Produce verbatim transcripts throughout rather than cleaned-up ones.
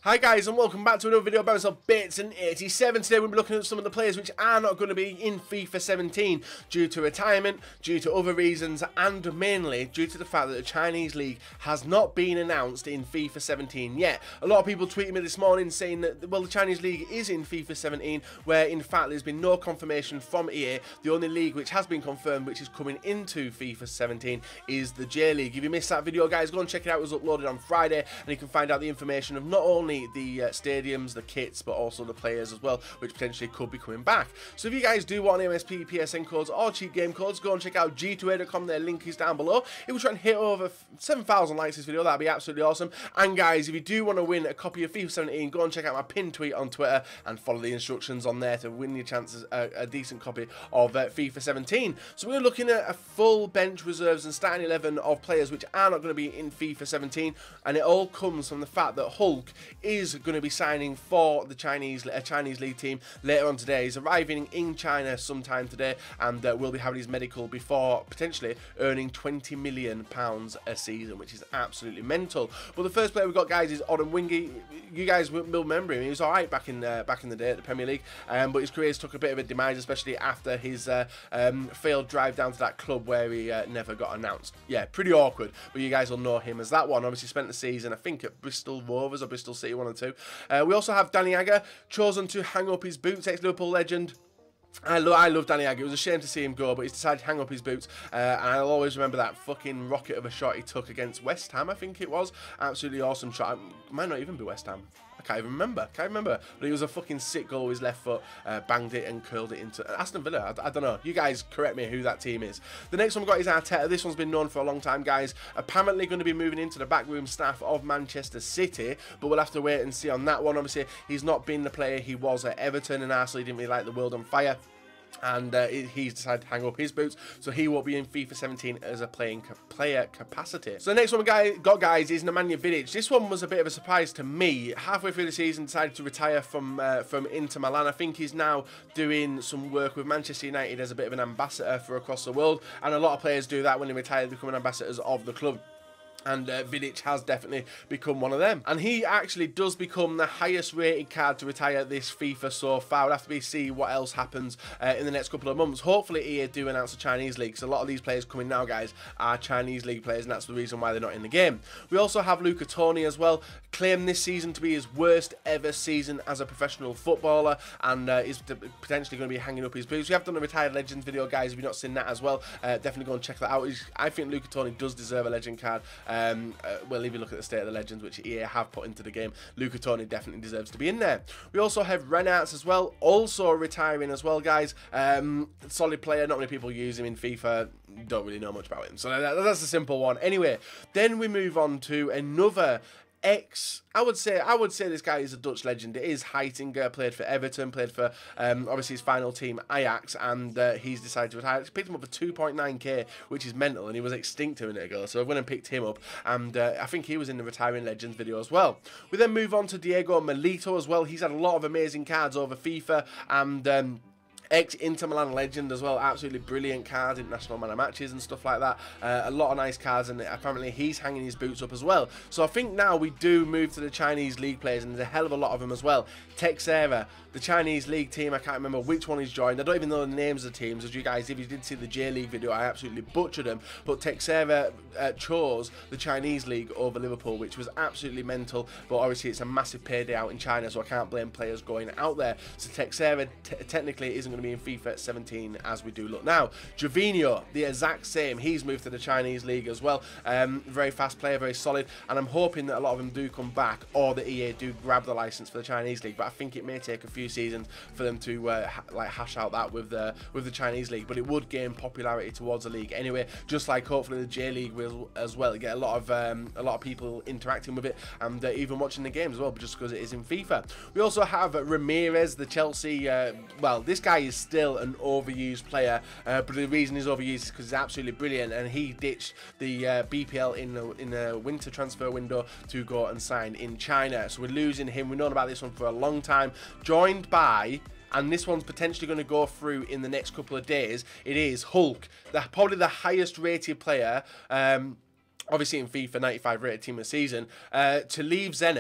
Hi guys and welcome back to another video about myself, Bateson eighty-seven. Today we'll be looking at some of the players which are not going to be in FIFA seventeen due to retirement, due to other reasons, and mainly due to the fact that the Chinese League has not been announced in FIFA seventeen yet. A lot of people tweeted me this morning saying that, well, the Chinese League is in FIFA seventeen, where in fact there's been no confirmation from E A. The only league which has been confirmed, which is coming into FIFA seventeen, is the J League. If you missed that video, guys, go and check it out. It was uploaded on Friday, and you can find out the information of not only the uh, stadiums, the kits, but also the players as well, which potentially could be coming back. So if you guys do want M S P, P S N codes, or cheap game codes, go and check out G two A dot com. Their link is down below. If we try and hit over seven thousand likes this video, that'd be absolutely awesome. And guys, if you do want to win a copy of FIFA seventeen, go and check out my pinned tweet on Twitter and follow the instructions on there to win your chances a, a decent copy of uh, FIFA seventeen. So we're looking at a full bench reserves and starting eleven of players which are not going to be in FIFA seventeen, and it all comes from the fact that Hulk is going to be signing for the Chinese a Chinese League team later on today. He's arriving in China sometime today, and uh, will be having his medical before potentially earning twenty million pounds a season, which is absolutely mental. But the first player we've got, guys, is Odin Wingy. You guys will remember him. He was all right back in uh, back in the day at the Premier League, um, but his career's took a bit of a demise, especially after his uh, um, failed drive down to that club where he uh, never got announced. Yeah, pretty awkward, but you guys will know him as that one. Obviously spent the season, I think, at Bristol Rovers or Bristol City, one or two. Uh, we also have Danny Agger, chosen to hang up his boots, ex-Liverpool legend. I, lo I love Danny Agger. It was a shame to see him go, but he's decided to hang up his boots, uh, and I'll always remember that fucking rocket of a shot he took against West Ham, I think it was. Absolutely awesome shot. It might not even be West Ham. I can't even remember. Can't remember. But it was a fucking sick goal with his left foot. Uh, banged it and curled it into Aston Villa. I, I don't know. You guys correct me who that team is. The next one we've got is Arteta. This one's been known for a long time, guys. Apparently going to be moving into the backroom staff of Manchester City, but we'll have to wait and see on that one. Obviously, he's not been the player he was at Everton, and Arsenal didn't really like the world on fire. And uh, he's decided to hang up his boots, so he will be in FIFA seventeen as a playing ca player capacity. So the next one we guy got, guys, is Nemanja Vidic. This one was a bit of a surprise to me. Halfway through the season, decided to retire from uh, from Inter Milan. I think he's now doing some work with Manchester United as a bit of an ambassador for across the world, and a lot of players do that when they retire, they become ambassadors of the club. And uh, Vidic has definitely become one of them. And he actually does become the highest rated card to retire this FIFA so far. We'll have to be see what else happens uh, in the next couple of months. Hopefully E A do announce a Chinese League, because a lot of these players coming now, guys, are Chinese League players, and that's the reason why they're not in the game. We also have Luca Toni as well, claimed this season to be his worst ever season as a professional footballer, and uh, is potentially going to be hanging up his boots. We have done a Retired Legends video, guys. If you've not seen that as well, uh, definitely go and check that out. I think Luca Toni does deserve a legend card. Um, uh, well, if you look at the State of the Legends, which E A have put into the game, Luca Toni definitely deserves to be in there. We also have Renards as well, also retiring as well, guys. Um, solid player, not many people use him in FIFA, don't really know much about him, so that, that's a simple one. Anyway, then we move on to another Ex, I would say, I would say this guy is a Dutch legend. It is Heitinga, played for Everton, played for um, obviously his final team Ajax, and uh, he's decided to retire. Picked him up for two point nine K, which is mental, and he was extinct a minute ago, so I went and picked him up, and uh, I think he was in the Retiring Legends video as well. We then move on to Diego Milito as well. He's had a lot of amazing cards over FIFA, and um, ex-Inter Milan legend as well, absolutely brilliant cards, international man of matches and stuff like that. Uh, a lot of nice cards, and apparently he's hanging his boots up as well. So I think now we do move to the Chinese League players, and there's a hell of a lot of them as well. Texera, the Chinese League team, I can't remember which one he's joined. I don't even know the names of the teams. As you guys, if you did see the J League video, I absolutely butchered them. But Texera uh, chose the Chinese League over Liverpool, which was absolutely mental. But obviously it's a massive payday out in China, so I can't blame players going out there. So Texera technically isn't going to be in FIFA seventeen as we do look now. Gervinho, the exact same. He's moved to the Chinese League as well. Um, very fast player, very solid, and I'm hoping that a lot of them do come back, or the E A do grab the license for the Chinese League. But I think it may take a few seasons for them to uh, ha like hash out that with the with the Chinese League. But it would gain popularity towards the league anyway. Just like hopefully the J League will as well get a lot of um, a lot of people interacting with it, and uh, even watching the game as well, just because it is in FIFA. We also have Ramirez, the Chelsea. Uh, well, this guy is still an overused player, uh, but the reason he's overused is because he's absolutely brilliant, and he ditched the uh, B P L in the, in the winter transfer window to go and sign in China. So we're losing him. We've known about this one for a long time. Joined by, and this one's potentially going to go through in the next couple of days, it is Hulk, the, probably the highest rated player, um, obviously in FIFA, ninety-five rated team of the season, uh, to leave Zenit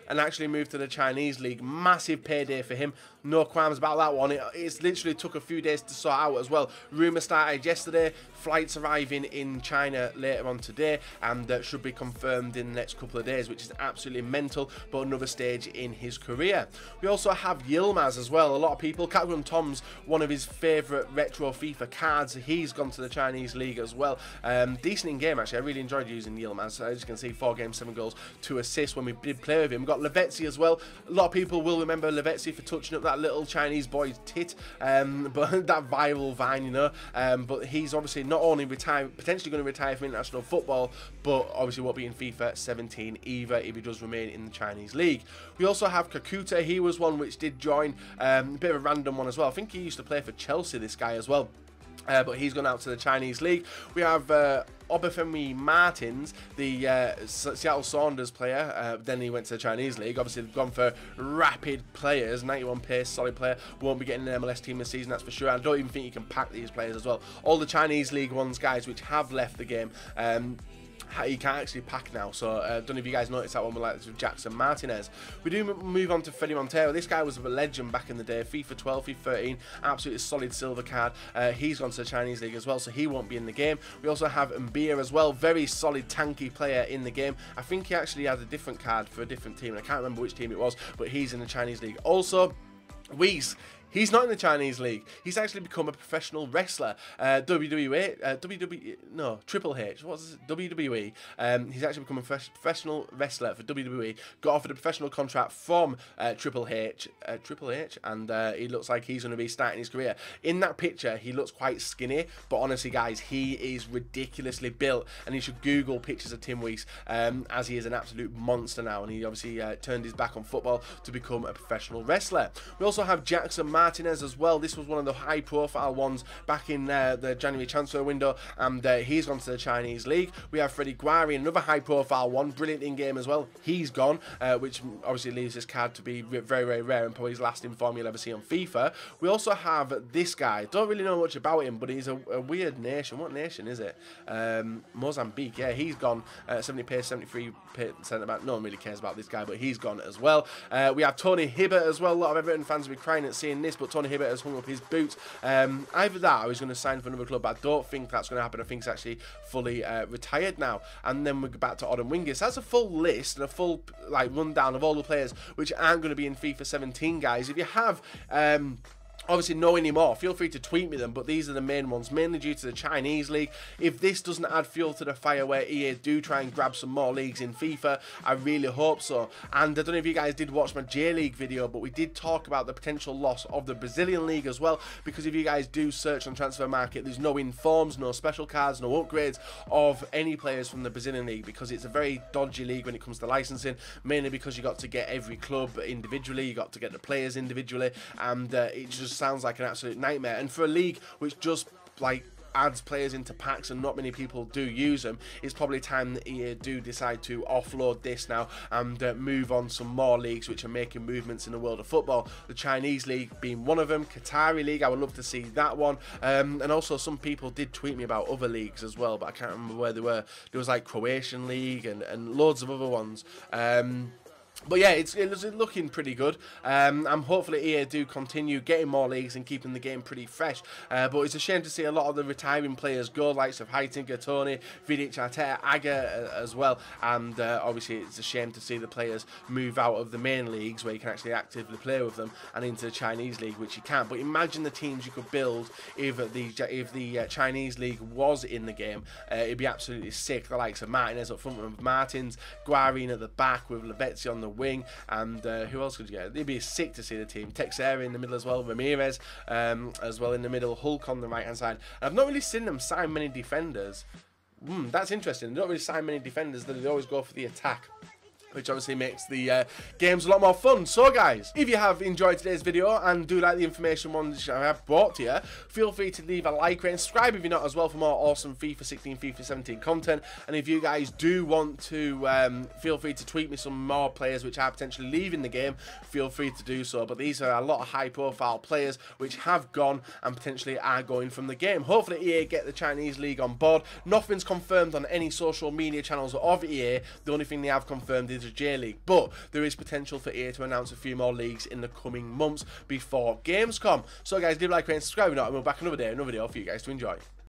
and actually moved to the Chinese League. Massive payday for him. No qualms about that one. It, it's literally took a few days to sort out as well. Rumour started yesterday. Flights arriving in China later on today, and uh, should be confirmed in the next couple of days, which is absolutely mental, but another stage in his career. We also have Yilmaz as well. A lot of people, Captain Tom's one of his favourite retro FIFA cards. He's gone to the Chinese League as well. Um, decent in game actually. I really enjoyed using Yilmaz. As you can see, four games, seven goals, two assists when we did play with him. We've got Lavezzi as well. A lot of people will remember Lavezzi for touching up that little Chinese boy's tit, um, but that viral vine, you know. Um, but he's obviously not only retire, potentially going to retire from international football, but obviously won't be in FIFA seventeen either if he does remain in the Chinese League. We also have Kakuta. He was one which did join, um, a bit of a random one as well. I think he used to play for Chelsea, this guy as well. Uh, but he's gone out to the Chinese League. We have uh, Obafemi Martins, the uh, Seattle Sounders player. Uh, then he went to the Chinese League. Obviously, they've gone for rapid players, ninety-one pace, solid player. Won't be getting an M L S team this season, that's for sure. I don't even think you can pack these players as well. All the Chinese League ones, guys, which have left the game, um, you can't actually pack now, so I uh, don't know if you guys noticed that one with like Jackson Martinez. We do move on to Freddie Montero. This guy was a legend back in the day. FIFA twelve, FIFA thirteen, absolutely solid silver card. Uh, he's gone to the Chinese League as well, so he won't be in the game. We also have Mbia as well, very solid tanky player in the game. I think he actually had a different card for a different team, and I can't remember which team it was, but he's in the Chinese League. Also, Weiss. He's not in the Chinese League. He's actually become a professional wrestler. Uh, W W E, uh, W W E, no, Triple H. What's this? W W E. Um, he's actually become a professional wrestler for W W E. Got offered a professional contract from uh, Triple H, uh, Triple H, and uh, he looks like he's going to be starting his career. In that picture, he looks quite skinny, but honestly, guys, he is ridiculously built, and you should Google pictures of Tim Weiss, um, as he is an absolute monster now, and he obviously uh, turned his back on football to become a professional wrestler. We also have Jackson Martinez as well. This was one of the high profile ones back in uh, the January transfer window, and uh, he's gone to the Chinese League. We have Freddie Guari, another high profile one, brilliant in game as well. He's gone, uh, which obviously leaves this card to be very, very rare, and probably his last in form you'll ever see on FIFA. We also have this guy. Don't really know much about him, but he's a, a weird nation. What nation is it? Um, Mozambique. Yeah, he's gone. Uh, seventy pace, seventy-three centre back. No one really cares about this guy, but he's gone as well. Uh, we have Tony Hibbert as well. A lot of Everton fans will be crying at seeing this, but Tony Hibbert has hung up his boots. Um, either that, or he's going to sign for another club, but I don't think that's going to happen. I think he's actually fully uh, retired now. And then we go back to Odin Wingis. That's a full list and a full like rundown of all the players which aren't going to be in FIFA seventeen, guys. If you have um, obviously know any more, feel free to tweet me them, but these are the main ones, mainly due to the Chinese League. If this doesn't add fuel to the fire where E A do try and grab some more leagues in FIFA, I really hope so. And I don't know if you guys did watch my J-League video, but we did talk about the potential loss of the Brazilian League as well, because if you guys do search on Transfer Market, there's no informs, no special cards, no upgrades of any players from the Brazilian League, because it's a very dodgy league when it comes to licensing, mainly because you got to get every club individually, you got to get the players individually, and uh, it just sounds like an absolute nightmare. And for a league which just like adds players into packs and not many people do use them, it's probably time that E A do decide to offload this now and uh, move on some more leagues which are making movements in the world of football. The Chinese League being one of them, Qatari League, I would love to see that one, um, and also some people did tweet me about other leagues as well, but I can't remember where they were. There was like Croatian League and, and loads of other ones. Um, But yeah, it's, it's looking pretty good. Um, I'm hopefully E A do continue getting more leagues and keeping the game pretty fresh. Uh, but it's a shame to see a lot of the retiring players go, likes of Heitinga, Tony, Vidic, Arteta, Aga uh, as well. And uh, obviously it's a shame to see the players move out of the main leagues where you can actually actively play with them and into the Chinese League, which you can't. But imagine the teams you could build if the if the uh, Chinese League was in the game. Uh, it'd be absolutely sick. The likes of Martinez up front with Martins, Guarin at the back with Lavezzi on the wing, and uh, who else could you get? It'd be sick to see the team. Texera in the middle as well, Ramirez um, as well in the middle, Hulk on the right hand side. And I've not really seen them sign many defenders. Mm, that's interesting. They don't really sign many defenders, they always go for the attack, which obviously makes the uh, games a lot more fun. So guys, if you have enjoyed today's video and do like the information ones I have brought to you, feel free to leave a like, rate, and subscribe if you're not as well for more awesome FIFA sixteen, FIFA seventeen content. And if you guys do want to, um, feel free to tweet me some more players which are potentially leaving the game, feel free to do so. But these are a lot of high profile players which have gone and potentially are going from the game. Hopefully E A get the Chinese League on board. Nothing's confirmed on any social media channels of E A. The only thing they have confirmed is Manager J League, but there is potential for E A to announce a few more leagues in the coming months before Gamescom. So guys, give a like, rate, and subscribe, and we'll be back another day, another video for you guys to enjoy.